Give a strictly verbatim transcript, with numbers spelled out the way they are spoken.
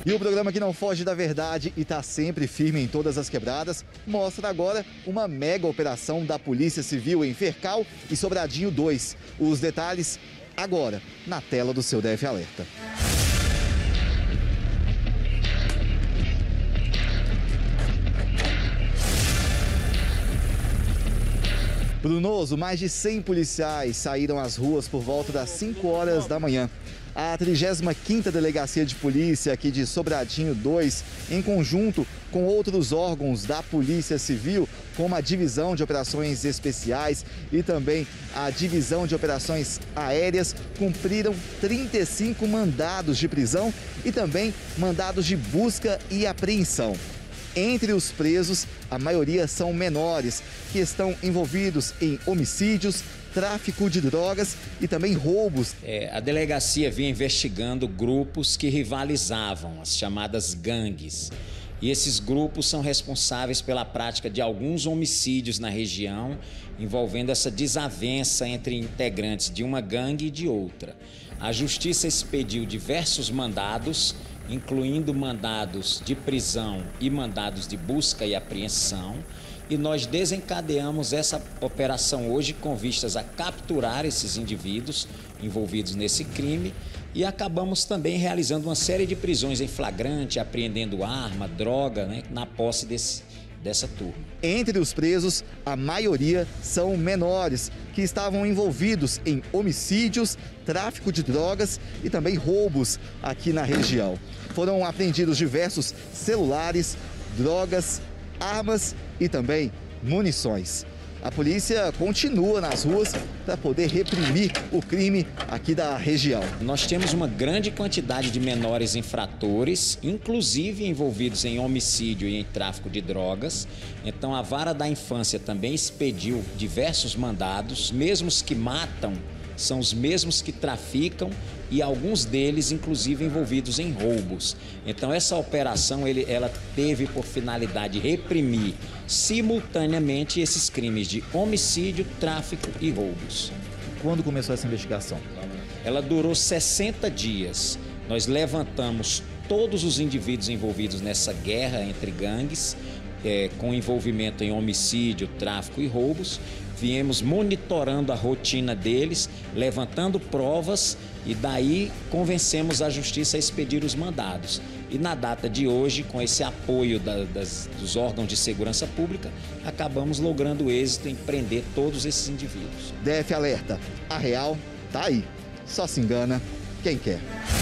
E o programa que não foge da verdade e está sempre firme em todas as quebradas, mostra agora uma mega operação da Polícia Civil em Fercal e Sobradinho dois. Os detalhes agora, na tela do seu D F Alerta. Brunoso, mais de cem policiais saíram às ruas por volta das cinco horas da manhã. A trigésima quinta Delegacia de Polícia aqui de Sobradinho dois, em conjunto com outros órgãos da Polícia Civil, como a Divisão de Operações Especiais e também a Divisão de Operações Aéreas, cumpriram trinta e cinco mandados de prisão e também mandados de busca e apreensão. Entre os presos, a maioria são menores, que estão envolvidos em homicídios, tráfico de drogas e também roubos. É, a delegacia vinha investigando grupos que rivalizavam, as chamadas gangues. E esses grupos são responsáveis pela prática de alguns homicídios na região, envolvendo essa desavença entre integrantes de uma gangue e de outra. A Justiça expediu diversos mandados, incluindo mandados de prisão e mandados de busca e apreensão, e nós desencadeamos essa operação hoje com vistas a capturar esses indivíduos envolvidos nesse crime e acabamos também realizando uma série de prisões em flagrante, apreendendo arma, droga, né, na posse desse, dessa turma. Entre os presos, a maioria são menores, que estavam envolvidos em homicídios, tráfico de drogas e também roubos aqui na região. Foram apreendidos diversos celulares, drogas, armas e também munições. A polícia continua nas ruas para poder reprimir o crime aqui da região. Nós temos uma grande quantidade de menores infratores, inclusive envolvidos em homicídio e em tráfico de drogas. Então a Vara da Infância também expediu diversos mandados, mesmo os que matam são os mesmos que traficam e alguns deles, inclusive, envolvidos em roubos. Então, essa operação ele, ela teve por finalidade reprimir simultaneamente esses crimes de homicídio, tráfico e roubos. Quando começou essa investigação? Ela durou sessenta dias. Nós levantamos todos os indivíduos envolvidos nessa guerra entre gangues, é, com envolvimento em homicídio, tráfico e roubos. Viemos monitorando a rotina deles, levantando provas e daí convencemos a Justiça a expedir os mandados. E na data de hoje, com esse apoio da, das, dos órgãos de segurança pública, acabamos logrando êxito em prender todos esses indivíduos. D F Alerta, a real tá aí. Só se engana quem quer.